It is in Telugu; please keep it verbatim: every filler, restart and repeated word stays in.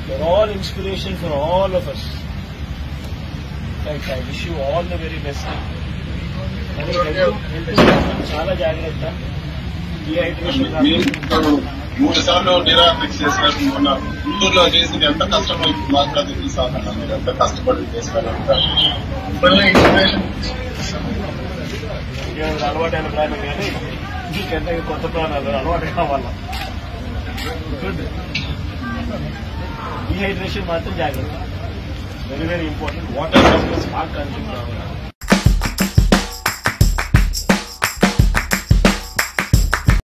They're all inspiration for all of us. Right, I wish you all the very best. చాలా జాగ్రత్త. డిహైడ్రేషన్ మూడు సార్లు నిరాకరణ చేసినట్టు ఉన్న గుంటూరులో చేసింది ఎంత కష్టమో మాట్లాడి తీసుకున్నా మీరు ఎంత కష్టపడి చేసినారు అలవాటైన ప్రాణం కానీ ఇంకెంత కొత్త ప్రాణాలు అలవాటు కావాలా. గుడ్. డిహైడ్రేషన్ మాత్రం జాగ్రత్త. Very very important. వాటర్ బాగా కన్జ్యూమ్ కావాలి.